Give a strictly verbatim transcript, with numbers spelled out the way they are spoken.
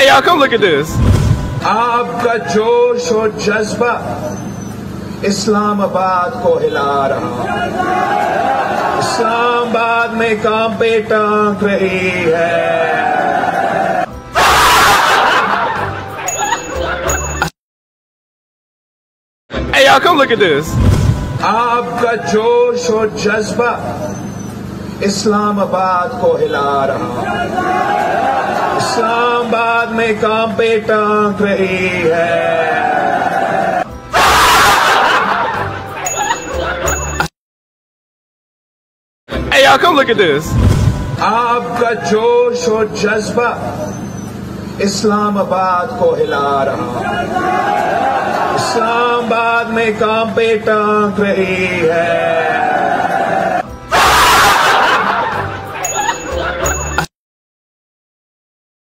y'all, come look at this. आपका जोश और जज्बा इस्लामाबाद को हिला रहा है। इस्लामाबाद में कांपे टांग रही है। Hey y'all, come look at this. आपका जोश और जज्बा इस्लामाबाद को हिला रहा है। इस्लामाबाद में कांपे टांग रही है। Hey y'all, come look at this. आपका जोश और जज्बा इस्लामाबाद को हिला रहा है। इस्लामाबाद में कांपे टांग रही है।